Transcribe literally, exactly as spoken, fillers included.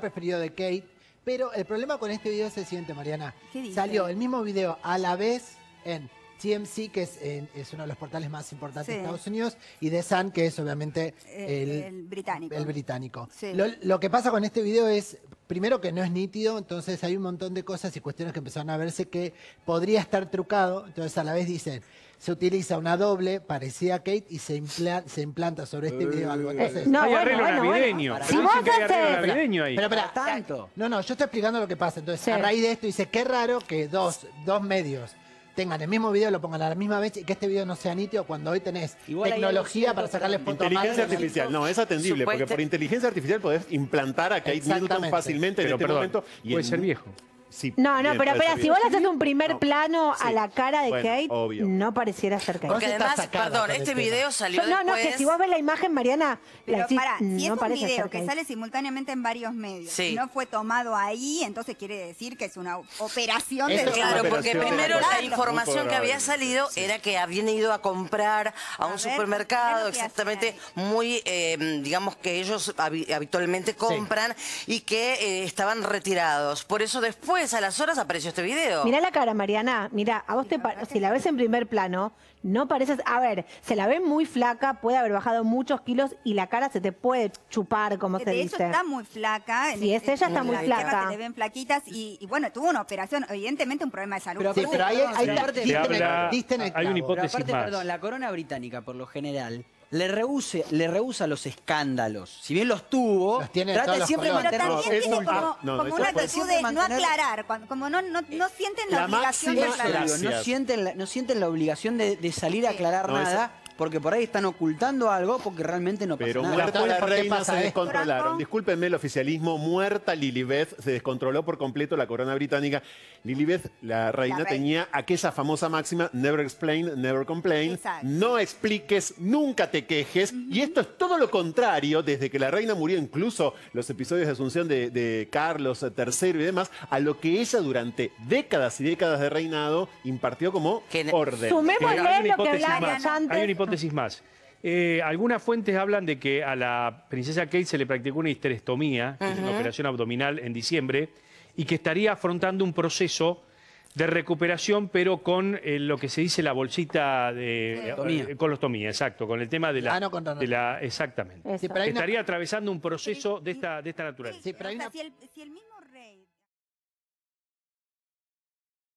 preferido de Kate. Pero el problema con este video es el siguiente, Mariana. ¿Qué dice? Salió el mismo video a la vez en T M Z, que es, en, es uno de los portales más importantes Sí. de Estados Unidos, y The Sun, que es obviamente El, el, el británico. el británico. Sí. Lo, lo que pasa con este video es, primero que no es nítido, entonces hay un montón de cosas y cuestiones que empezaron a verse que podría estar trucado, entonces a la vez dicen, se utiliza una doble parecida a Kate y se, impla- se implanta sobre este video algo. Entonces, no, hay bueno, arreglo bueno, navideño. bueno. Pero Si dicen vos que hay arreglo haces- navideño ahí. Pero, espera, tanto. No, no, yo estoy explicando lo que pasa. Entonces, Sí. a raíz de esto dice, qué raro que dos, dos medios tengan el mismo video, lo pongan a la misma vez y que este video no sea nítido cuando hoy tenés Igual hay algo tecnología cierto, para sacarle perdón. fotos Inteligencia malas. artificial, no, es atendible, porque Supuesta- por inteligencia artificial podés implantar a Kate Middleton Exactamente. fácilmente en Pero este perdón, momento. y puede en- ser viejo. Sí, No, no, bien, pero puede espera, ser si vos viejo. le haces un primer No. plano a Sí. la cara de Bueno, Kate, obvio. no pareciera ser Kate. Porque Vos estás además, sacada perdón, con este el tema. video salió Yo- no, no, después... que si vos ves la imagen, Mariana, Pero la decís, para, si es no un parece video ser que Kate. sale simultáneamente en varios medios Sí. y no fue tomado ahí, entonces quiere decir que es una operación Eso del es una Claro, operación porque de primero la Claro. información Muy que había probable. salido era que habían ido a comprar a A un ver, supermercado, ¿qué es lo que exactamente, hacen muy, eh, digamos que ellos habi- habitualmente compran y que eh, estaban retirados. Por eso después, a las horas, apareció este video. Mirá la cara, Mariana. Mirá, a vos te pa- si la ves en primer plano, no pareces... A ver, se la ve muy flaca, puede haber bajado muchos kilos y la cara se te puede chupar, como se De hecho, dice. está muy flaca. Sí, es ella, está muy las flaca. piernas se le ven flaquitas y, y bueno, tuvo una operación, evidentemente un problema de salud. Pero Sí, aparte- pero ahí, perdón, ahí pero está- aparte- diste en el- Se habla- diste en el hay una clavo. Pero hipótesis aparte, más. perdón, la corona británica, por lo general, le rehúse, le rehúsa los escándalos. Si bien los tuvo, Los tiene de trata todos los siempre de colores. Pero mantener... también eso- tiene como, ah, no, como eso una puede- actitud siempre de no mantener- aclarar, cuando- como no, no, no sienten la, La obligación de máxima Eso aclarar. digo, no Gracias. sienten, la, no sienten la obligación de, de salir a aclarar No, nada, porque por ahí están ocultando algo porque realmente no pasa Pero nada. muerta ¿Por la qué reina pasa se esto? descontrolaron. Franco. Discúlpenme el oficialismo, muerta Lilibet, se descontroló por completo la corona británica. Lilibet, la reina, reina. tenía aquella famosa máxima, never explain, never complain. Exacto. No expliques, nunca te quejes. Y esto es todo lo contrario, desde que la reina murió, incluso los episodios de asunción de, de Carlos tercero y demás, a lo que ella durante décadas y décadas de reinado impartió como Que- orden. Sumémosle Hay una lo que hipótesis hablábamos más. antes. Hay una hipótesis más. Eh, algunas fuentes hablan de que a la princesa Kate se le practicó una histerectomía, que es una operación abdominal en diciembre, y que estaría afrontando un proceso de recuperación, pero con eh, lo que se dice la bolsita de Colostomía. eh, colostomía, exacto, con el tema de la, Ah, no, con Ronald. de la exactamente. Eso. Sí, pero hay una- Estaría atravesando un proceso de esta de esta naturaleza. Sí, pero hay O sea, una- si el, si el mismo